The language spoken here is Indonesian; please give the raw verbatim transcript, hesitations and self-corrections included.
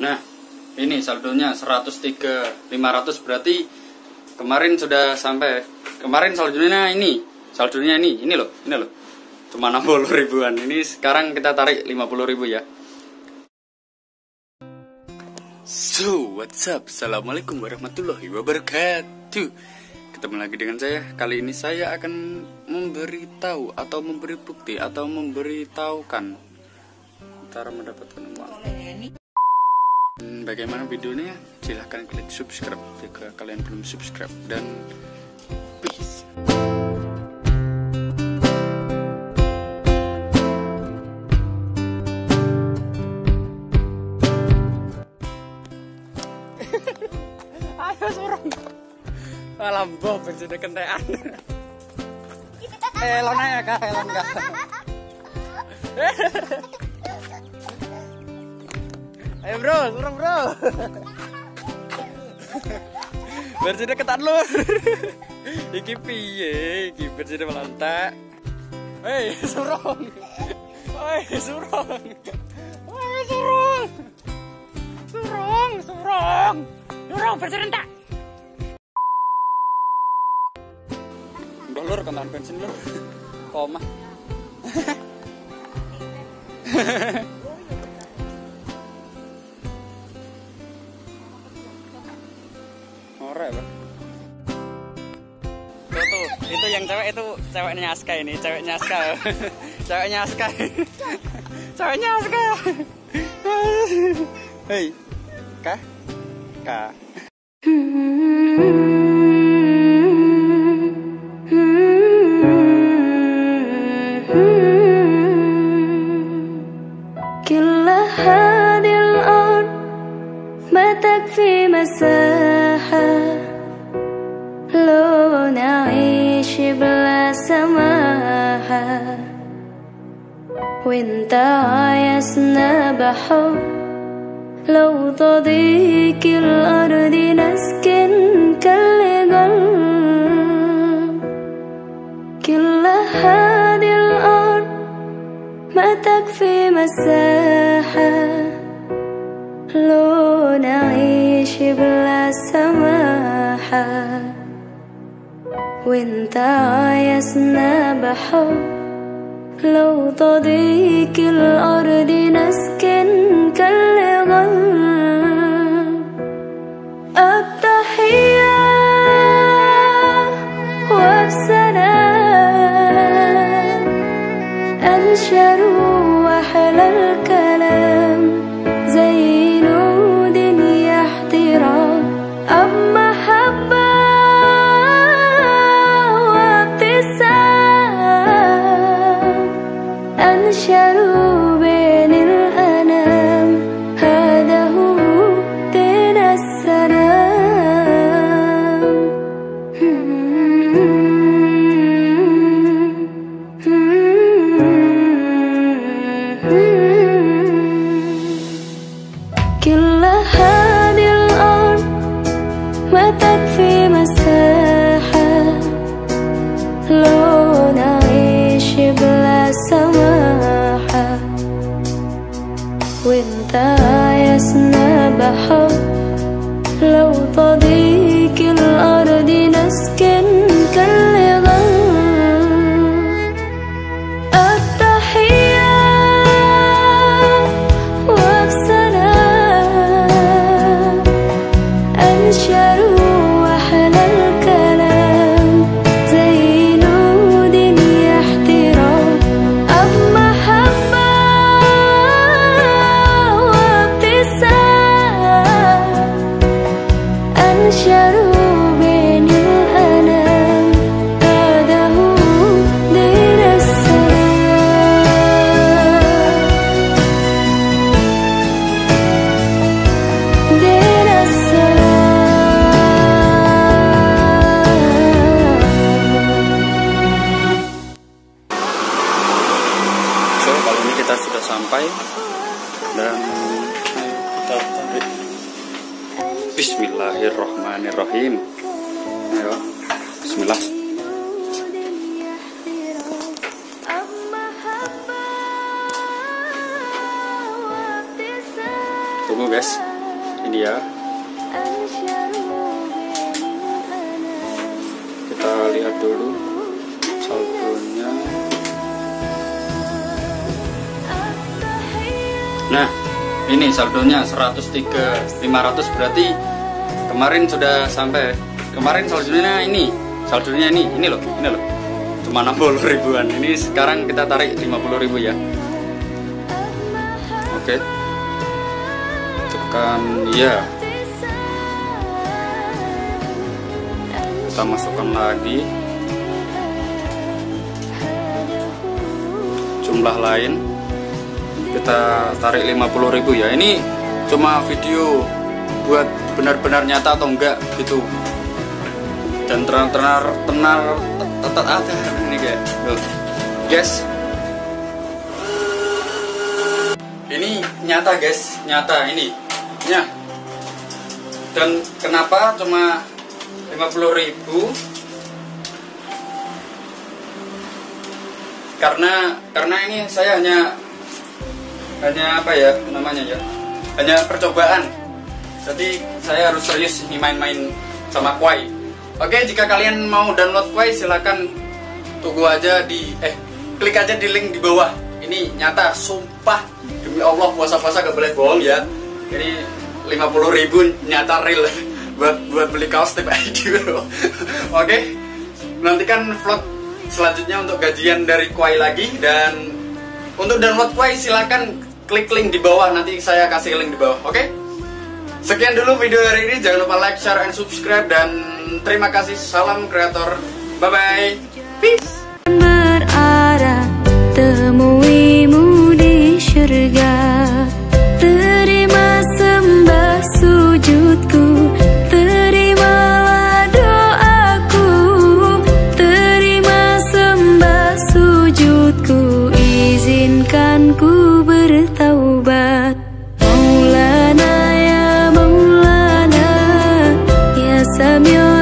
Nah, ini saldonya seratus tiga ribu lima ratus, berarti kemarin sudah sampai. Kemarin saldonya ini, saldonya ini, ini loh, ini loh. Cuma enam puluh ribuan. Ini sekarang kita tarik lima puluh ribu ya. So, what's up? Assalamualaikum warahmatullahi wabarakatuh. Ketemu lagi dengan saya. Kali ini saya akan memberitahu atau memberi bukti atau memberitahukan cara mendapatkan uang. Dan bagaimana videonya? Silahkan klik subscribe jika kalian belum subscribe, dan peace. Ayo surung. Alamboh bensinnya kentean. Elon aja kak, elon kak. Ayo bro, surung bro. Bensinnya ketan lur. Iki piye? Iki bensinnya melantak. Hei surung. Hei surung. Hei surung. Surung, surung. Surung bensin tak. Udah lur, kentaan bensin lur. Koma. Ora ya, Bang. Tuh, tuh, itu yang cewek itu ceweknya Aska ini, ceweknya Aska. Ceweknya Aska. Ceweknya Aska. Hei. Kah? Kah? كل هذه الأرض ما تكفي مساحة لو نعيش بلا سماحة وانت عايزنا بحب لو تضيق الأرض نسكن كالقلب كل هذه الأرض ما تكفي مساحة لو نعيش بلا سماحة وانت عايزنا بحب لو تضيق الأرض نسكن كالغل التحية وبسلام أنشروا أحلى الكلام زي نود احترام أب محبة وابتسام أنشروا بين الأنام هذا هو دين السلام كل هذه الأرض ما تكفي مساحة لو نعيش بلا سماحة وانت عايزنا بحب لو تضيق الأرض نسكن كالغل التحية وبسلام أنشروا أحلى الكلام زي نود احترام أب محبة وابتسام أنشروا بين الأنام هذا هو دين السلام دين So, kali ini kita sudah sampai dan ayo kita tarik. Bismillahirrahmanirrahim. Ayo, Bismillah. Tunggu guys. Ini ya, kita lihat dulu saldonya. Nah, ini saldonya seratus tiga ribu lima ratus, berarti kemarin sudah sampai. Kemarin saldonya ini, saldonya ini, ini loh, ini loh, cuma enam puluh ribuan. Ini sekarang kita tarik lima puluh ribu ya. Oke, tekan ya, kita masukkan lagi jumlah lain, kita tarik lima puluh ribu ya. Ini cuma video buat benar-benar nyata atau enggak gitu, dan tenar-tenar tenar tetap ada ini kayak guys. Ini nyata guys, nyata ini ya. Dan kenapa cuma lima puluh ribu? Karena karena ini saya hanya hanya apa ya namanya ya, hanya percobaan. Jadi saya harus serius nih main-main sama Kwai. Oke, jika kalian mau download Kwai silahkan tunggu aja di eh klik aja di link di bawah. Ini nyata, sumpah demi Allah, puasa-puasa gak boleh bohong ya. Ini lima puluh ribu nyata real buat buat beli kaos tip I D. Oke, nantikan vlog selanjutnya untuk gajian dari Kwai lagi. Dan untuk download Kwai silahkan klik link di bawah, nanti saya kasih link di bawah. Oke, sekian dulu video hari ini. Jangan lupa like, share, and subscribe. Dan terima kasih. Salam kreator. Bye bye. Peace. Berarah temuimu di syurga. Terima sembah sujudku, terimalah doaku. Terima sembah sujudku, izinkan ku bertaubat. Maulana ya Maulana ya Sami'un